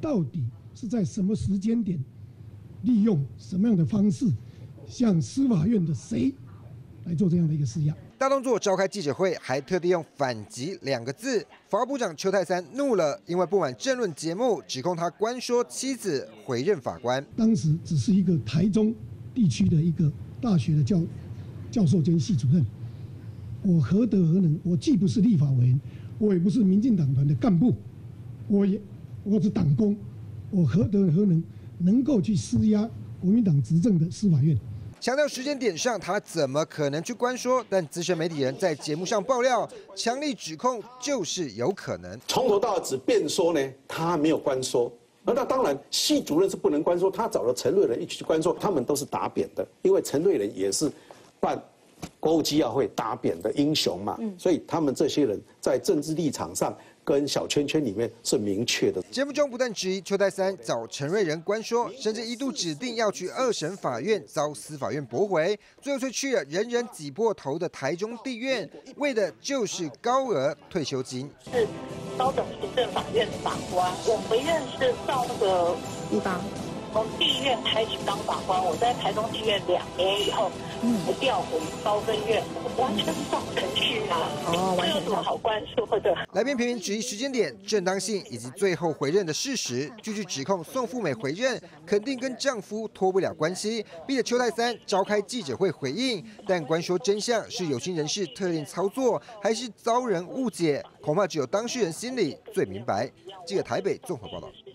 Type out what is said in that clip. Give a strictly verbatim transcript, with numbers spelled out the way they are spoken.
到底是在什么时间点，利用什么样的方式，向司法院的谁来做这样的一个施压？ 大动作召开记者会，还特地用“反击”两个字。法务部长邱泰三怒了，因为不满政论节目指控他关说妻子回任法官。 当时只是一个台中地区的一个大学的教教授兼系主任，我何德何能？我既不是立法委员，我也不是民进党团的干部，我也我是党工，我何德何能能够去施压国民党执政的司法院？ 强调时间点上，他怎么可能去关说？但资深媒体人在节目上爆料，强力指控就是有可能。 从头到尾只辩说呢，他没有关说。那当然，系主任是不能关说，他找了陈瑞仁一起去关说，他们都是打扁的，因为陈瑞仁也是办国务机要会打扁的英雄嘛，嗯、所以他们这些人在政治立场上跟小圈圈里面是明确的。 节目中不但质疑邱泰三找陈瑞仁关说，甚至一度指定要去二审法院，遭司法院驳回，最后却去了人人挤破头的台中地院，为的就是高额退休金。 是高等行政法院法官，我回任是到那个地方。从地院开始当法官，我在台中地院两年以后，嗯，调回高分院，完全照程序啊。哦，完全有什么好关说的？ 来宾频频质疑时间点、正当性以及最后回任的事实，句句指控宋富美回任肯定跟丈夫脱不了关系，逼得邱泰三召开记者会回应。但关说真相是有心人士特定操作，还是遭人误解，恐怕只有当事人心里最明白。记者台北综合报道。